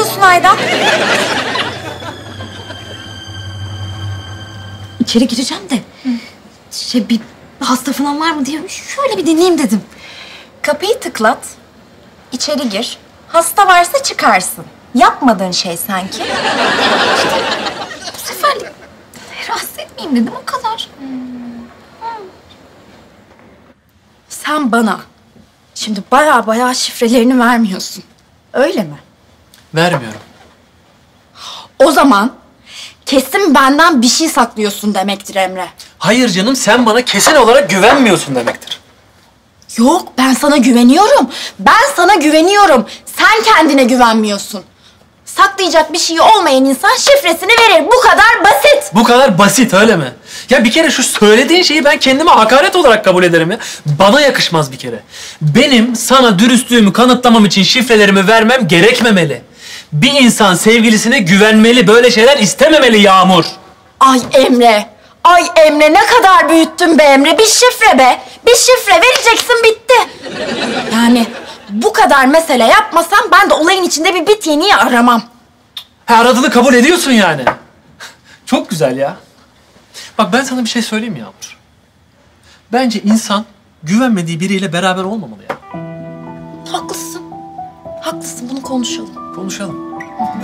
diyorsun Aydan? İçeri gireceğim de bir hasta falan var mı diye şöyle bir dinleyeyim dedim. Kapıyı tıklat, içeri gir. Hasta varsa çıkarsın. Yapmadığın şey sanki. İşte bu seferlik rahatsız etmeyeyim dedim, o kadar. Sen bana şimdi bayağı şifrelerini vermiyorsun. Öyle mi? Vermiyorum. O zaman kesin benden bir şey saklıyorsun demektir Emre. Hayır canım, sen bana kesin olarak güvenmiyorsun demektir. Yok, ben sana güveniyorum. Ben sana güveniyorum. Sen kendine güvenmiyorsun. Saklayacak bir şey olmayan insan şifresini verir. Bu kadar basit. Bu kadar basit, öyle mi? Ya bir kere şu söylediğin şeyi ben kendime hakaret olarak kabul ederim ya. Bana yakışmaz bir kere. Benim sana dürüstlüğümü kanıtlamam için şifrelerimi vermem gerekmemeli. Bir insan sevgilisine güvenmeli, böyle şeyler istememeli Yağmur. Ay Emre, ay Emre, ne kadar büyüttün be Emre. Bir şifre be. Bir şifre vereceksin, bitti. Yani bu kadar mesele yapmasam ben de olayın içinde bir bit yeniği aramam. Ha, aradığını kabul ediyorsun yani. Çok güzel ya. Bak ben sana bir şey söyleyeyim mi Yağmur? Bence insan güvenmediği biriyle beraber olmamalı ya. Haklısın. Haklısın, bunu konuşalım. Konuşalım.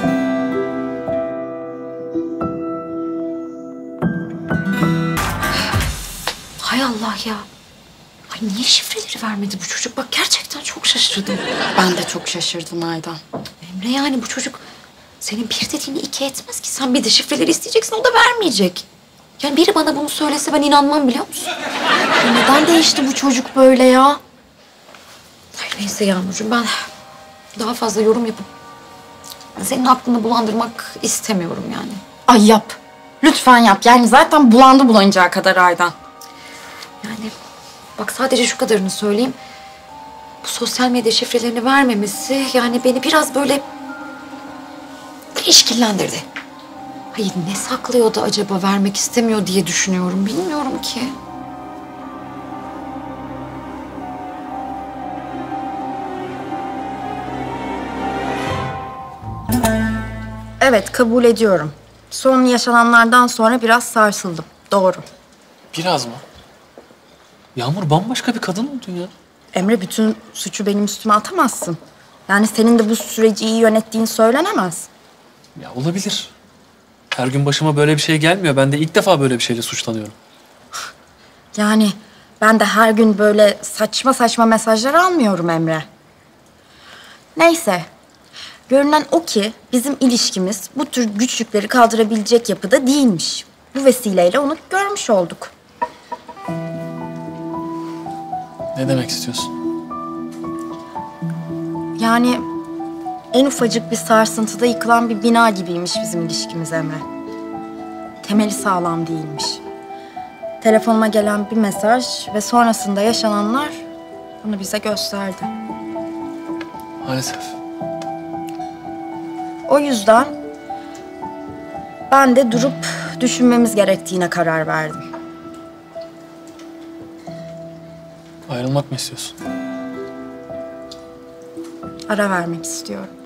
Hay Allah ya. Ay niye şifreleri vermedi bu çocuk? Bak gerçekten çok şaşırdım. Ben de çok şaşırdım Aydan. Emre, yani bu çocuk senin bir dediğini iki etmez ki. Sen bir de şifreleri isteyeceksin, o da vermeyecek. Yani biri bana bunu söylese ben inanmam, biliyor musun? Ya neden değişti bu çocuk böyle ya? Ay neyse Yağmurcuğum, ben daha fazla yorum yapıp senin aklını bulandırmak istemiyorum yani. Ay yap. Lütfen yap. Yani zaten bulandı bulanacağı kadar Aydan. Yani bak sadece şu kadarını söyleyeyim. Bu sosyal medya şifrelerini vermemesi yani beni biraz böyle işkillendirdi. Hayır, ne saklıyordu acaba, vermek istemiyor diye düşünüyorum. Bilmiyorum ki. Evet, kabul ediyorum. Son yaşananlardan sonra biraz sarsıldım. Doğru. Biraz mı? Yağmur bambaşka bir kadın oldun ya. Emre, bütün suçu benim üstüme atamazsın. Yani senin de bu süreci iyi yönettiğin söylenemez. Ya olabilir. Her gün başıma böyle bir şey gelmiyor. Ben de ilk defa böyle bir şeyle suçlanıyorum. Yani ben de her gün böyle saçma saçma mesajlar almıyorum Emre. Neyse. Görünen o ki bizim ilişkimiz bu tür güçlükleri kaldırabilecek yapıda değilmiş. Bu vesileyle onu görmüş olduk. Ne demek istiyorsun? Yani en ufacık bir sarsıntıda yıkılan bir bina gibiymiş bizim ilişkimiz Emre. Temeli sağlam değilmiş. Telefonuma gelen bir mesaj ve sonrasında yaşananlar bunu bize gösterdi. Maalesef. O yüzden ben de durup düşünmemiz gerektiğine karar verdim. Ayrılmak mı istiyorsun? Ara vermek istiyorum.